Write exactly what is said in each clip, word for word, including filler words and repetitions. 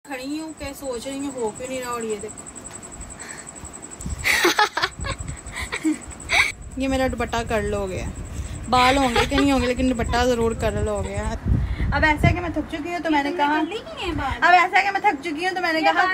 खड़ी हूँ क्या सोच रही हूँ, हो क्यों नहीं रहा। और ये देखो ये मेरा दुपट्टा कर लोगे, बाल होंगे कि नहीं होंगे लेकिन दुपट्टा जरूर कर लोगे। अब ऐसा है कि मैं थक चुकी हूँ तो मैंने कहा अब ऐसा है कि मैं थक चुकी हूँ तो मैंने कहा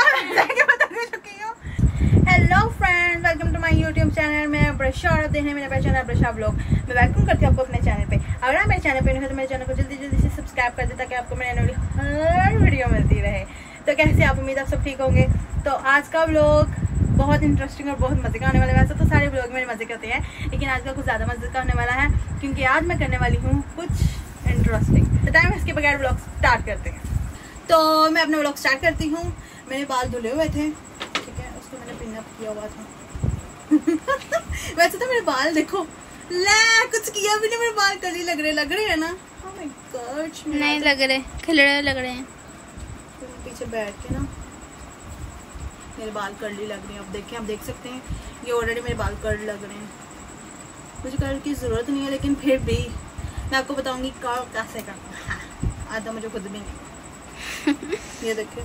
hello friends, welcome to my YouTube channel. मैं ब्रशा और देखने मेरे पे चैनल ब्रशा ब्लॉग मैं वेलकम करती हूँ आपको अपने चैनल पे। अगर आप मेरे चैनल पे नहीं हो तो मेरे चैनल को जल्दी जल्दी से सब्सक्राइब कर दे ताकि आपको मेरे आने वाली हर वीडियो मिलती रहे। तो कैसे आप, उम्मीद आप सब ठीक होंगे। तो आज का व्लॉग बहुत इंटरेस्टिंग और बहुत मजे का होने वाला है। वैसे तो सारे व्लॉग मेरे मजे करते हैं लेकिन आज का कुछ ज़्यादा मजे का होने वाला है क्योंकि आज मैं करने वाली हूँ कुछ इंटरेस्टिंग। तो टाइम इसके बगैर व्लॉग स्टार्ट करते हैं। तो मैं अपना व्लॉग स्टार्ट करती हूँ। मेरे बाल धुले हुए थे, ठीक है, उसको मैंने पिन अप किया हुआ था। वैसे तो मेरे बाल देखो, ले कुछ किया भी नहीं, मेरे बाल कली लग रहे लग रहे हैं ना। oh my God, नहीं लग रहे, खिलड़े लग रहे हैं। तो पीछे बैठ के ना मेरे बाल कर्ली लग रहे हैं। अब देखें, आप देख सकते हैं ये ऑलरेडी मेरे बाल कर्ल लग रहे हैं। मुझे कर्ल की जरूरत नहीं है लेकिन फिर भी मैं आपको बताऊंगी कर्ल कैसे करना है। आता मुझे खुद भी नहीं। ये देखिए,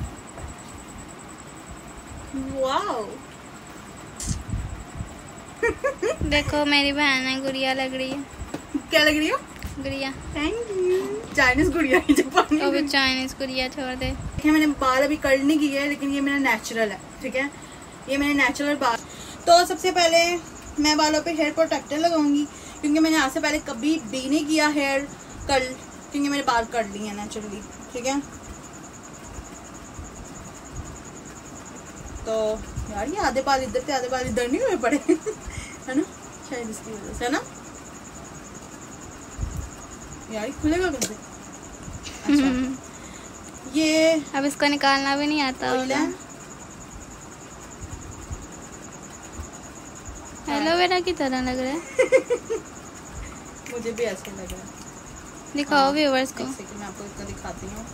वाओ देखो मेरी बहन है, गुड़िया लग रही है। क्या लग रही हो? गुड़िया। Thank you. चाइनीज गुड़िया ही जापानी। तो भी चाइनीज गुड़िया छोड़ दे। देखिए मैंने बाल अभी कर्ल नहीं किए है लेकिन ये मेरा नेचुरल है, ठीक है, ये मेरे नेचुरल बाल। तो सबसे पहले मैं बालों पे हेयर प्रोटेक्टर लगाऊंगी क्योंकि मैंने आज से पहले कभी भी नहीं किया हेयर कर्ल क्योंकि मेरे बाल कर्ली है नेचुरली, ठीक है। तो यार ये आधे बाल इधर थे आधे बाल इधर नहीं हुए पड़े है ना, शायद इसकी वजह से, है ना यार। खुलेगा कैसे? अच्छा ये अब इसको निकालना भी नहीं आता होगा। एलोवेरा की तरह लग रहा है। मुझे भी ऐसा लग रहा है। दिखाओ व्यूअर्स को। कि मैं आपको इसका दिखाती हूँ।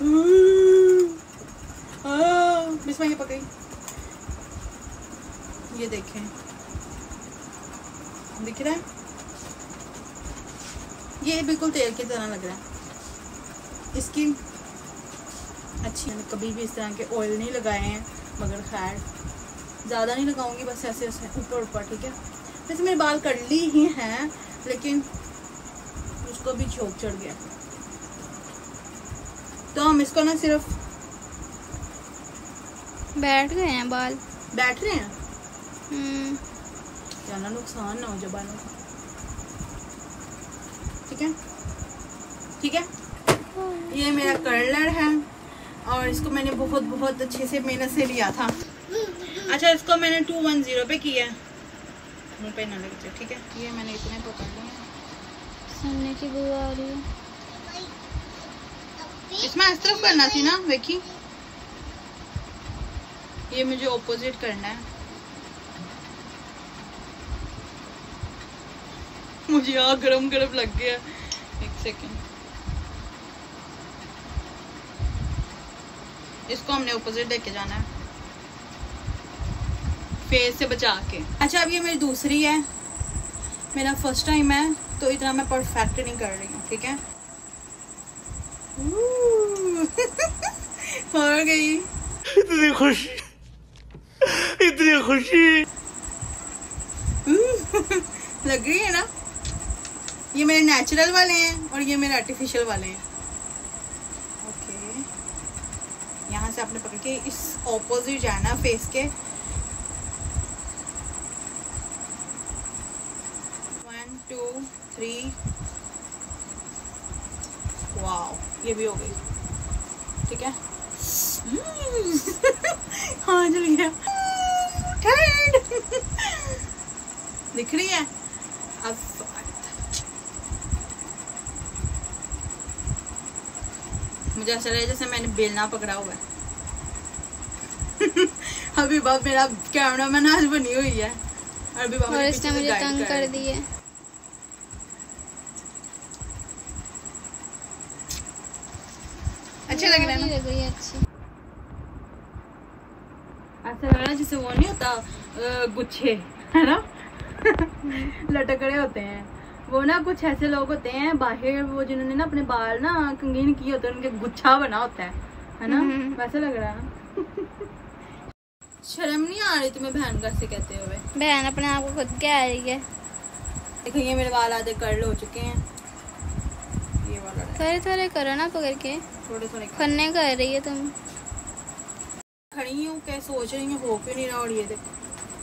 बिस्मा ये पकड़ी, ये देखें, दिख रहा है, ये बिल्कुल तेल की तरह लग रहा है। इसकी अच्छी, मैंने कभी भी इस तरह के ऑयल नहीं लगाए हैं मगर खैर ज़्यादा नहीं लगाऊंगी, बस ऐसे ऐसे ऊपर ऊपर, ठीक है। वैसे मेरे बाल कर्ली ही हैं लेकिन उसको भी झोंक चढ़ गया। तो हम इसको ना सिर्फ बैठ गए हैं बाल, बैठ रहे हैं, हम्म, ज्यादा नुकसान ना हो जाए बालों का, ठीक है ठीक है। ये मेरा कर्लर है और इसको मैंने बहुत बहुत अच्छे से मेहनत से लिया था। अच्छा इसको मैंने टू वन जीरो पे किया, मुँह पे ना लग जाए, ठीक है। ये मैंने इतने पकड़ लिया। सामने की बू आ रही है, इसमें इस तरफ करना थी ना, देखी, ये मुझे ऑपोजिट करना है। मुझे यहाँ गरम गरम लग गया, एक सेकेंड। इसको हमने ऑपोजिट लेके जाना है फेस से बचा के। अच्छा अब ये मेरी दूसरी है, मेरा फर्स्ट टाइम है तो इतना मैं परफेक्ट नहीं कर रही हूँ, ठीक है। हो गई इतनी खुशी, इतनी खुशी लग रही है ना। ये मेरे नेचुरल वाले हैं और ये मेरे आर्टिफिशियल वाले हैं। ओके, यहाँ से आपने पकड़ के इस ऑपोजिट जाना फेस के। वन टू थ्री, वाओ ये भी हो गई, ठीक है। हाँ चल गया, दिख रही है अब। मुझे ऐसा लगा जैसे मैंने बेलना पकड़ा हुआ है। अभी बाप मेरा कैमरा मैन आज बनी हुई है और अभी और इसने मुझे तंग कर दी है। अच्छा लग रहा है ना? लग रही है अच्छी। ऐसा लग रहा है जैसे वो नहीं होता गुच्छे, है ना, लटक रहे होते हैं वो ना। कुछ ऐसे लोग होते हैं बाहर, वो जिन्होंने ना अपने बाल ना कंगीन किए होते हैं, उनके गुच्छा बना होता है है ना, वैसा लग रहा है ना। शर्म नहीं आ रही तुम्हें बहन का से कहते हुए? बहन अपने आप को खुद क्या आ रही है। देखो ये मेरे बाल आधे कर्ल हो चुके हैं, ये वाला थोड़े थोड़े करो ना पकड़ के, थोड़े थोड़े फन्ने कर रही है तुम। खड़ी हूँ क्या सोच रही हूँ, हो क्यों नहीं रहा। और ये देखो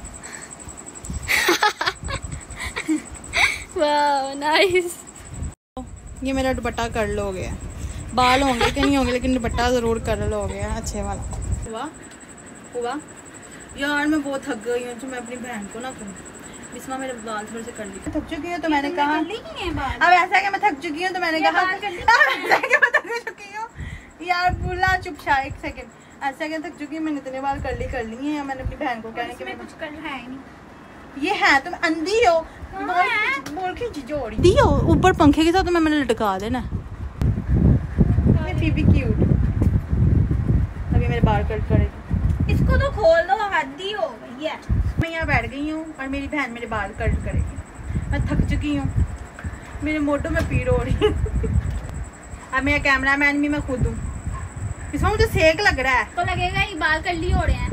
वाह नाइस। ये मेरा दुपट्टा कर्ल हो गया, बाल होंगे कि नहीं होंगे लेकिन दुपट्टा जरूर कर्ल हो गया अच्छे वाला। हुआ हुआ यार मैं बहुत थक गई हूँ, तो मैं अपनी बहन को ना कहूँ बिस्मा मेरे बाल थोड़े से कर ली। थक चुकी हूँ तो मैंने कहा अब ऐसा है कि मैं थक चुकी हूँ तो मैंने कहा मैं थक चुकी हूँ यार। बोला चुप शा एक सेकंड, ऐसा क्या थक चुकी हूँ मैंने इतने बाल कर ली कर ली है। मैंने अपनी बहन को कहने के मैं कुछ कर है नहीं। ये है तुम अंधी हो, बोल खींची जोड़ी दी हो ऊपर पंखे के साथ, तो मैं मैंने लटका देना। भी क्यूट। अभी मेरे बाल कट करेगी, इसको तो खोल दो, हद्दी हो गई है। मैं यहाँ बैठ गई हूँ और मेरी बहन मेरे बाल कट करेगी। मैं थक चुकी हूँ, मेरे मोटों में पीड़ हो रही है। अब मेरा कैमरामैन भी मैं खुद हूँ, इसमें मुझे सेक लग रहा है। तो लगेगा ही बाल कर्ली हो रहे हैं।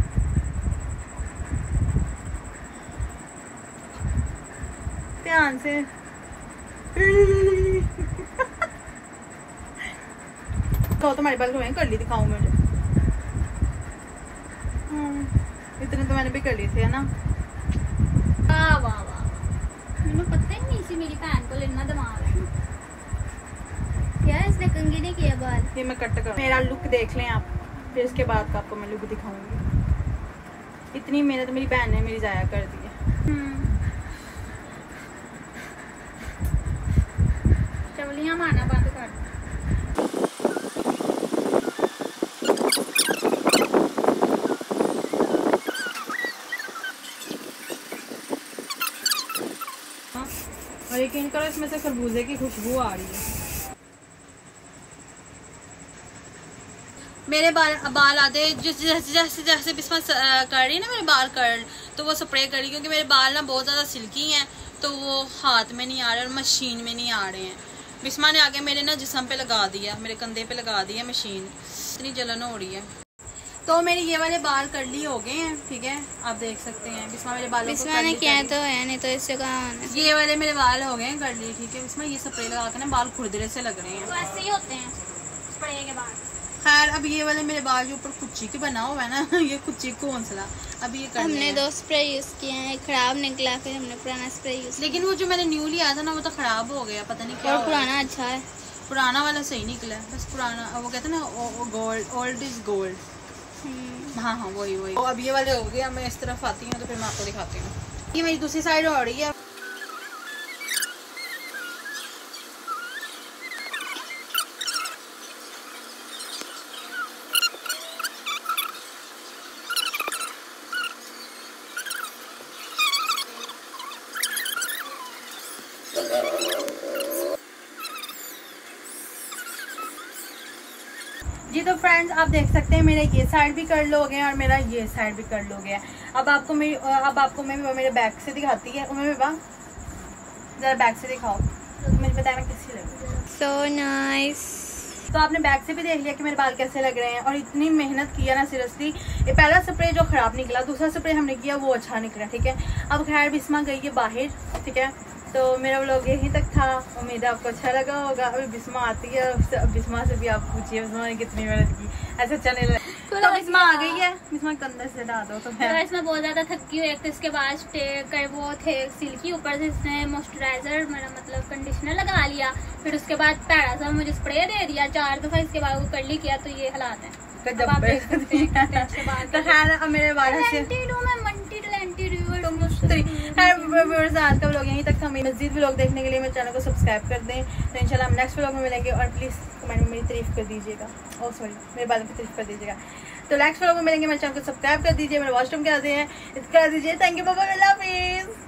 ध्यान से कहो तुम्हारे बाल मैं कर ली दिखाऊं मुझे। इतने तो मैंने भी कर लिए थे है ना। वाह वाह वाह, मुझे पता ही नहीं सी मेरी बहन को लेना दिमाग है। क्या इसने कंघी नहीं किया बाल? ये मैं कट कर, मेरा लुक देख लें आप, फिर इसके बाद का आपको मैं लुक दिखाऊंगी। इतनी मेहनत मेरी बहन ने मेरी जाया कर दी है। चवलियां मारना बंद कर। और यकीन करो इसमें से खरबूजे की खुशबू आ रही है। मेरे बाल बाल आते जिस जैसे जैसे जैसे बिस्मा कर रही है ना मेरे बाल कर्ल, तो वो स्प्रे कर रही क्योंकि मेरे बाल ना बहुत ज़्यादा सिल्की हैं, तो वो हाथ में नहीं आ रहे और मशीन में नहीं आ रहे हैं। बिस्मा ने आके मेरे ना जिस्म पे लगा दिया, मेरे कंधे पे लगा दिया मशीन, इतनी जलन हो रही है। तो मेरे ये वाले बाल कर्ली हो गए हैं, ठीक है आप देख सकते हैं। बिस्मा मेरे बालों को बिस्मा ने किया तो है, नहीं तो इससे कहाँ होना। ये वाले मेरे बाल हो गए हैं कर्ली, ठीक है। बिस्मा ये स्प्रे लगा के ना बाल खुरदरे से लग रहे हैं, तो ऐसे ही होते हैं स्प्रे के बाद। खैर अब ये वाले मेरे बाल जो ऊपर कुच्ची के बना हुआ है ना, ये कुच्ची को हौसला अब ये कर हमने दो स्प्रे यूज किए हैं, खराब निकला, फिर हमने पुराना स्प्रे यूज। लेकिन वो जो मैंने न्यू लिया था ना वो तो खराब हो गया, पता नहीं क्या। और पुराना अच्छा है, पुराना वाला सही निकला है, बस पुराना वो कहते हैं ना गोल्ड, ओल्ड इज गोल्ड। हाँ हाँ वही वही। तो अब ये वाले हो गए, मैं इस तरफ आती हूँ तो फिर मैं आपको दिखाती हूँ। ये मेरी दूसरी साइड हो रही है। जी तो फ्रेंड्स आप देख सकते हैं मेरा ये साइड भी कर्ल हो गया और मेरा ये साइड भी कर्ल हो गया। अब आपको मेरी अब आपको मैं मेरे बैक से दिखाती है। उम्मीद बा जरा बैक से दिखाओ तो मुझे बताना कैसी लगी। So nice. तो आपने बैक से भी देख लिया कि मेरे बाल कैसे लग रहे हैं और इतनी मेहनत किया ना सीरियसली। ये पहला स्प्रे जो खराब निकला, दूसरा स्प्रे हमने किया वो अच्छा निकला, ठीक है। अब खैर बिस्मा गई है बाहर, ठीक है। तो मेरा व्लॉग यहीं तक था, उम्मीद है आपको अच्छा लगा होगा। अभी बिस्मा आती है, बिस्मा से भी आप पूछिए बिस्मा ने कितनी मेहनत की, ऐसा अच्छा नहीं लगा। तो बिस्मा आ गई है, बिस्मा कंधे से डाल दो। तो मैं इसमें बहुत ज्यादा थकी हुई, एक तो इसके बाद स्टे कर वो थे सिल्की, ऊपर से इसने मॉइस्चराइजर मेरा मतलब कंडीशनर लगा लिया, फिर उसके बाद पैड़ा सा मुझे स्प्रे दे दिया चार दफा, इसके बाद वो कर्ली किया, तो ये हालात है। तो खैर अब मेरे बाल से आज का व्लॉग यहीं तक था। मज़ीद व्लॉग देखने के लिए मेरे चैनल को सब्सक्राइब कर दें। तो इंशाल्लाह हम नेक्स्ट व्लॉग में मिलेंगे और प्लीज़ कमेंट में मेरी तारीफ कर दीजिएगा। ओह सॉरी मेरे बालों की तारीफ कर दीजिएगा। तो नेक्स्ट व्लॉग में मिलेंगे, मेरे चैनल को सब्सक्राइब कर दीजिए, मेरे वॉच टाइम कर दीजिए, कर दीजिए। थैंक यू, बाय बाय, अल्लाह हाफिज़।